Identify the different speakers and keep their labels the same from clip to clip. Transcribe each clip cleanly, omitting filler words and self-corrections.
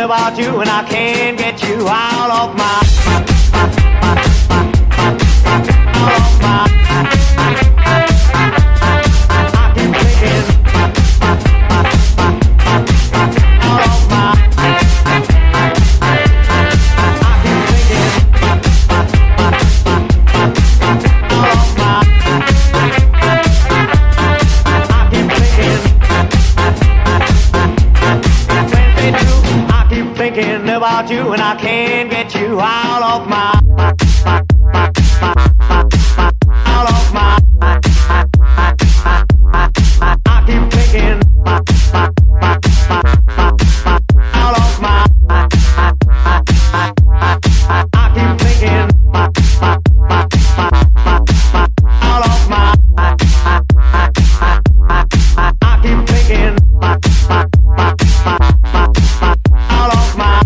Speaker 1: about you, and I can't get you out of my about you, and I can't get you out of my out of my I keep thinking out of my I keep thinking out of my I keep thinking out of my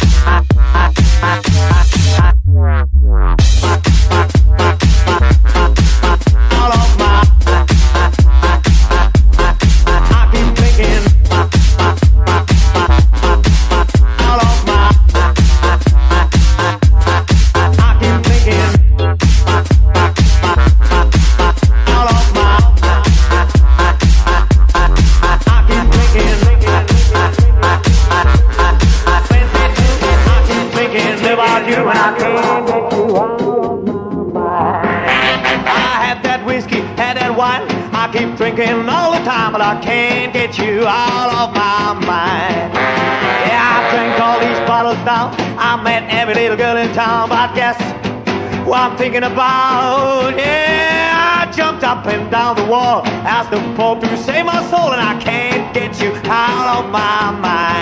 Speaker 1: I keep drinking all the time, but I can't get you out of my mind. Yeah, I drank all these bottles down. I met every little girl in town, but guess what I'm thinking about? Yeah, I jumped up and down the wall, asked the Pope to save my soul, and I can't get you out of my mind.